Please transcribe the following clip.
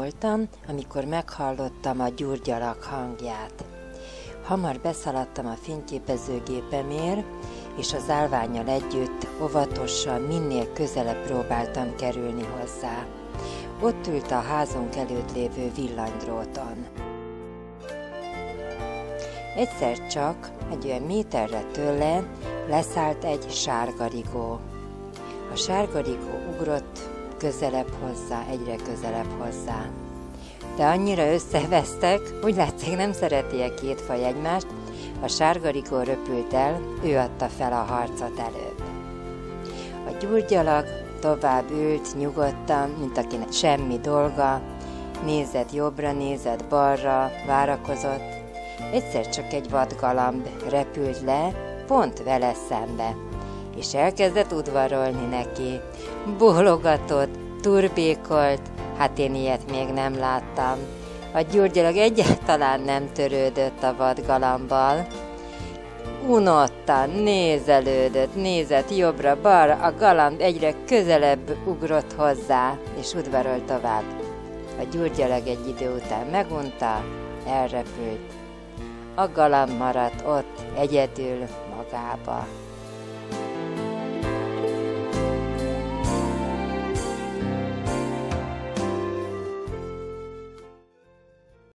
voltam, amikor meghallottam a gyurgyalag hangját. Hamar beszaladtam a fényképezőgépemért, és az állvánnyal együtt óvatosan minél közelebb próbáltam kerülni hozzá. Ott ült a házunk előtt lévő villanydróton. Egyszer csak egy olyan méterre tőle leszállt egy sárgarigó. A sárgarigó ugrott közelebb hozzá, egyre közelebb hozzá. De annyira összevesztek, úgy látszik, nem szereti a két faj egymást, a sárgarigó röpült el, ő adta fel a harcot előbb. A gyurgyalag tovább ült nyugodtan, mint akinek semmi dolga, nézett jobbra, nézett balra, várakozott. Egyszer csak egy vadgalamb repült le, pont vele szembe, és elkezdett udvarolni neki. Bólogatott, turbékolt, hát én ilyet még nem láttam. A gyurgyalag egyáltalán nem törődött a vadgalambbal. Unottan nézelődött, nézett jobbra-balra, a galamb egyre közelebb ugrott hozzá, és udvarolt tovább. A gyurgyalag egy idő után megunta, elrepült. A galamb maradt ott egyedül magába.